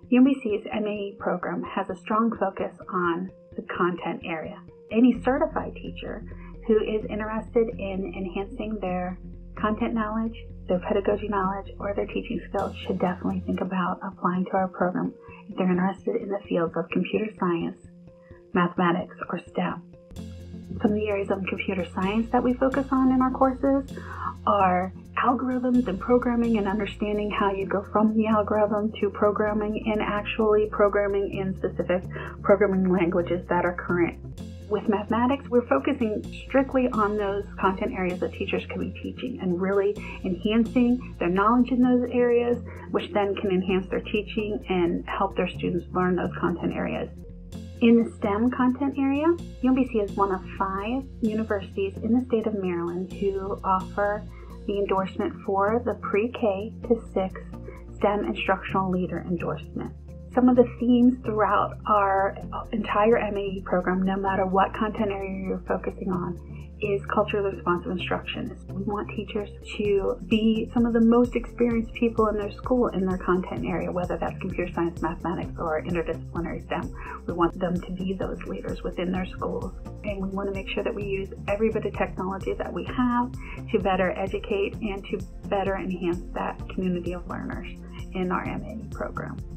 UMBC's MAE program has a strong focus on the content area. Any certified teacher who is interested in enhancing their content knowledge, their pedagogy knowledge, or their teaching skills should definitely think about applying to our program if they're interested in the fields of computer science, mathematics, or STEM. Some of the areas of computer science that we focus on in our courses are algorithms and programming, and understanding how you go from the algorithm to programming and actually programming in specific programming languages that are current. With mathematics, we're focusing strictly on those content areas that teachers can be teaching and really enhancing their knowledge in those areas, which then can enhance their teaching and help their students learn those content areas. In the STEM content area, UMBC is one of 5 universities in the state of Maryland who offer the endorsement for the pre-K to 6 STEM instructional leader endorsement. Some of the themes throughout our entire MAE program, no matter what content area you're focusing on, is culturally responsive instruction. We want teachers to be some of the most experienced people in their school in their content area, whether that's computer science, mathematics, or interdisciplinary STEM. We want them to be those leaders within their schools. And we want to make sure that we use every bit of technology that we have to better educate and to better enhance that community of learners in our MAE program.